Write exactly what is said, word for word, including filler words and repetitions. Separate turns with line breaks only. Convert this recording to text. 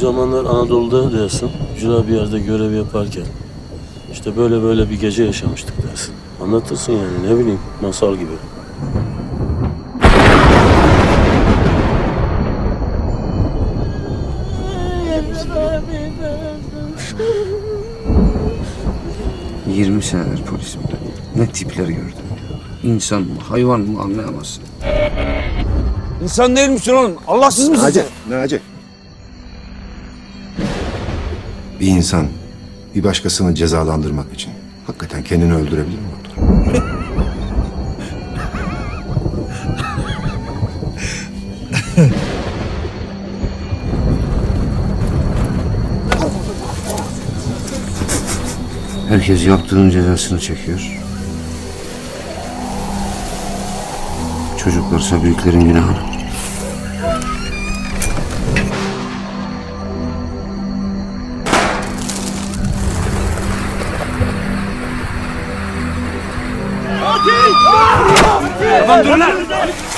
zamanlar Anadolu'da dersin, ücra bir yerde görev yaparken işte böyle böyle bir gece yaşamıştık dersin. Anlatırsın yani, ne bileyim, masal gibi.
Yirmi senedir polisim ben. Ne tipler gördüm. İnsan mı, hayvan mı anlayamazsın.
İnsan değil misin oğlum? Allahsız mısın?
Naci, Naci. Bir insan bir başkasını cezalandırmak için hakikaten kendini öldürebilir mi doktor?
Herkes yaptığının cezasını çekiyor. Çocuklarsa büyüklerin günahını.
Tamam, dur lan!